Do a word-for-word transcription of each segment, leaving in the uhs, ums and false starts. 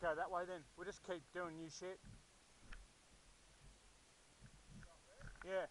go that way then. We'll just keep doing new shit. Yeah.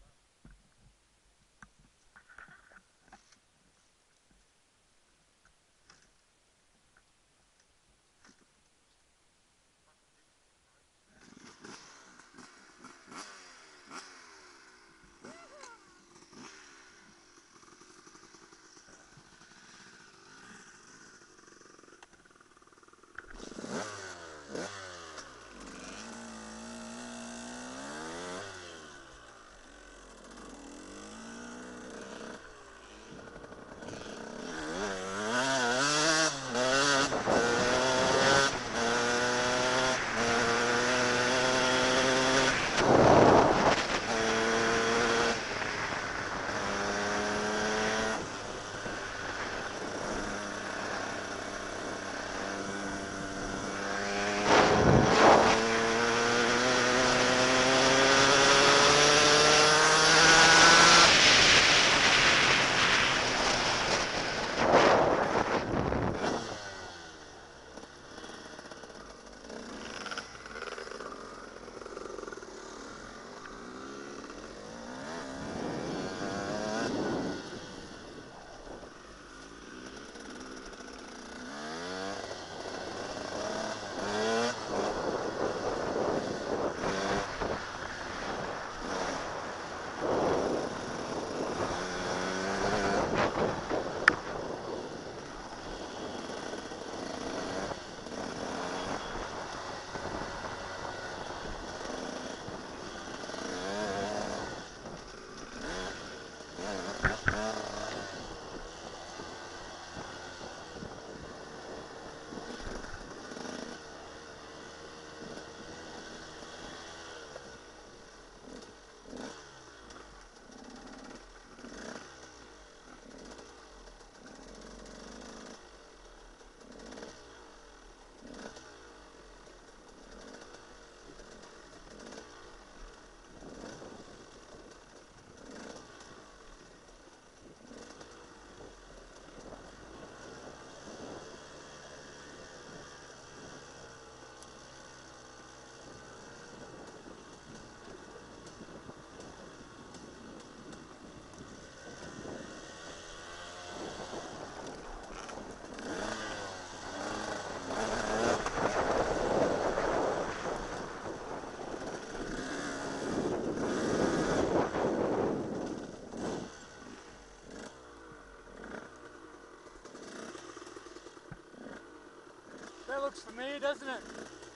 That looks familiar, doesn't it?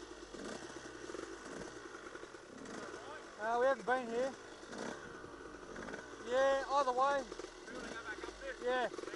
Uh, we haven't been here. Yeah, either way. We want to go back up there? Yeah. Yeah.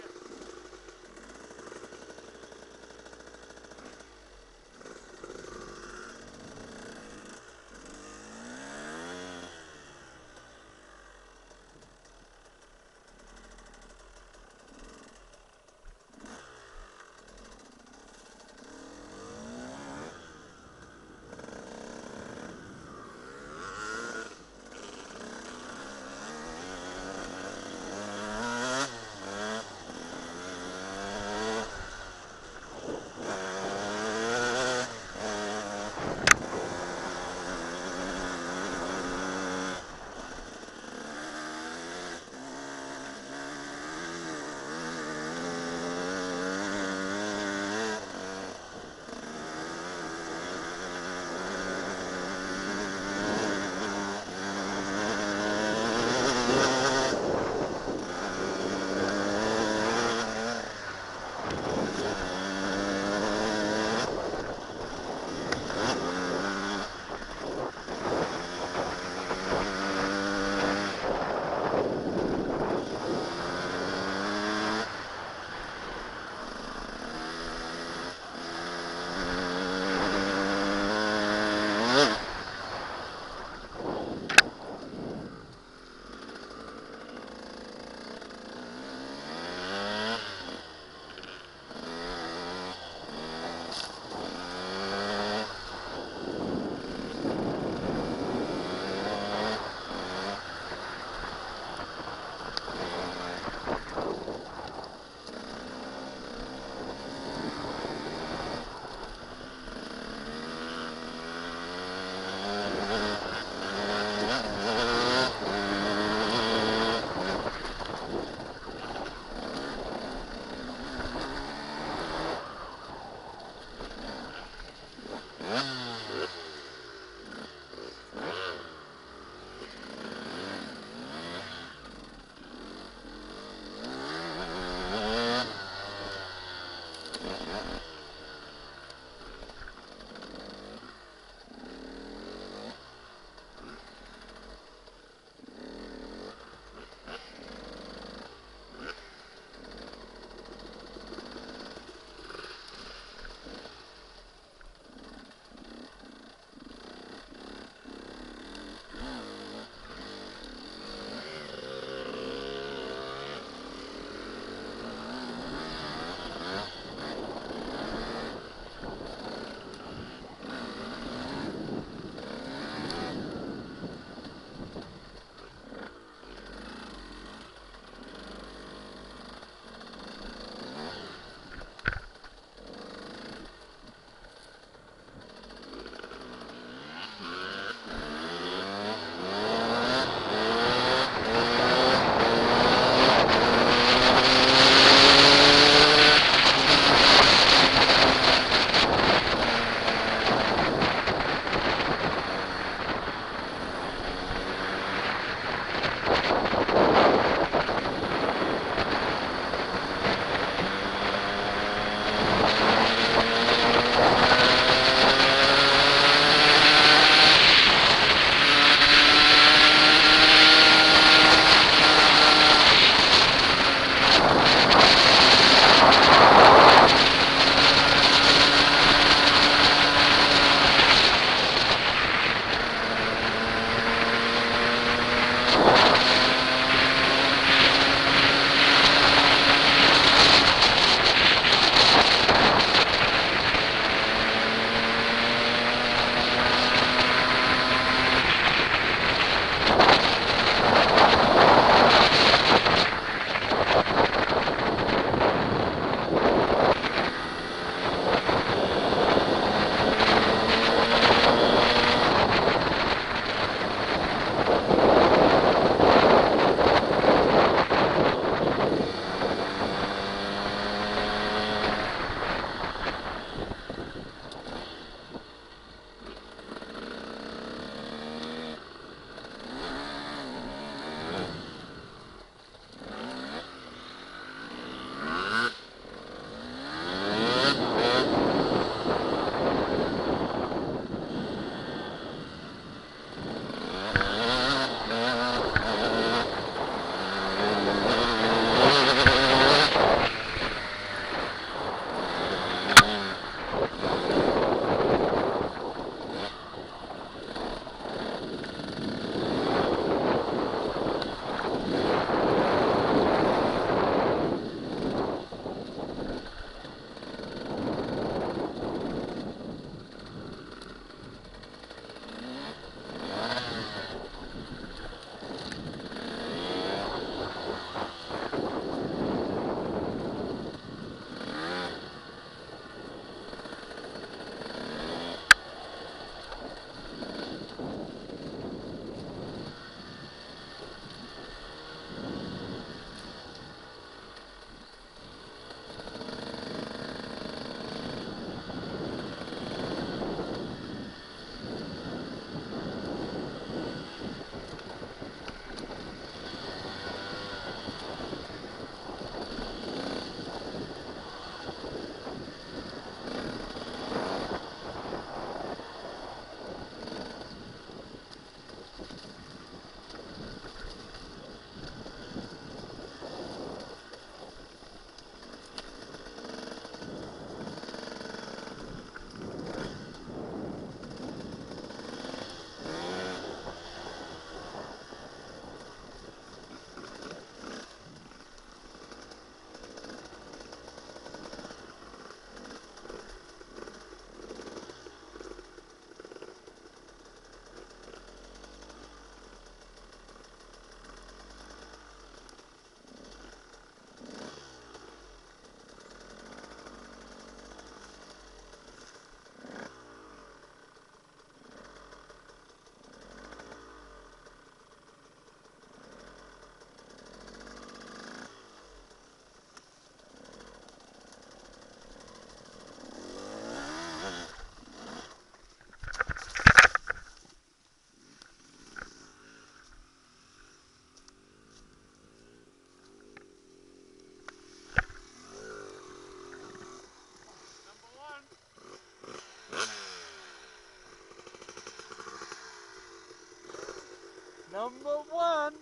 Number one.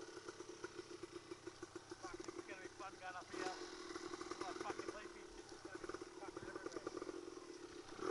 Fuck, this is gonna be fun going up here. Like fucking leafy shit just gonna be fucking everywhere.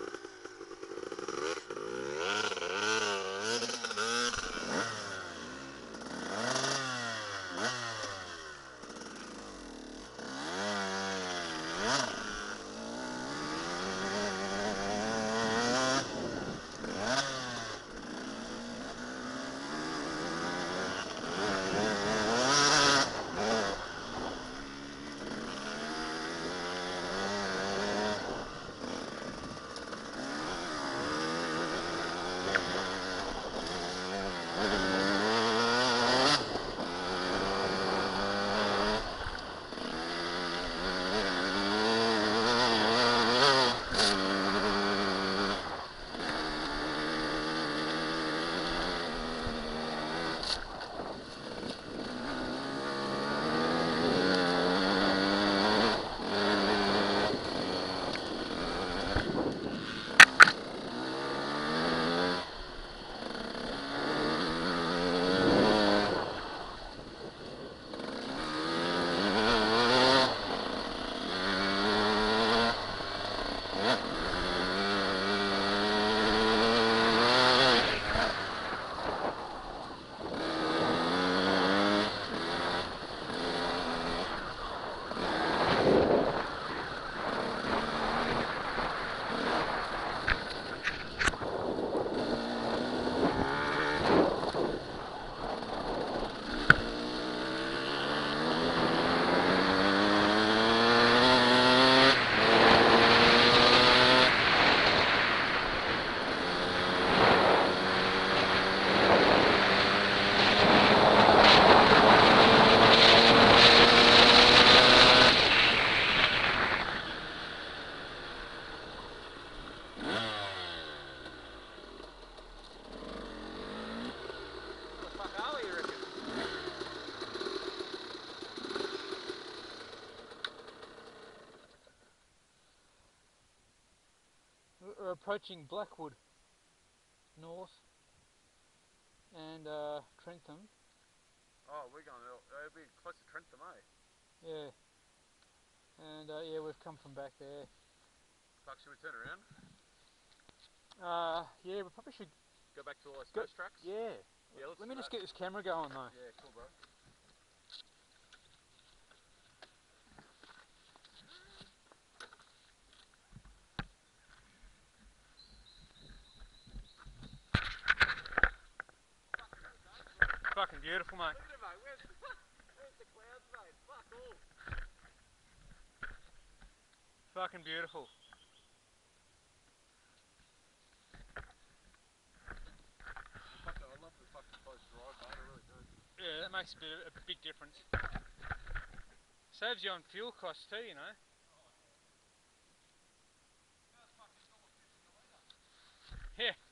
We're approaching Blackwood North and uh, Trentham. Oh, we're going, it'll, it'll be close to Trentham, eh? Yeah. And uh, yeah, we've come from back there. Fuck, should we turn around? Uh, yeah, we probably should Go back to all those go. ghost tracks? Yeah. Yeah, let's Let do me just that. get this camera going though. Yeah, cool, bro. Fucking beautiful, mate. Look at it, mate. Where's the, where's the clouds, mate? Fuck all. Fucking beautiful. Fuck it, I love the fucking close drive, mate. I really do. Yeah, that makes a, bit, a big difference. Saves you on fuel costs too, you know. Yeah.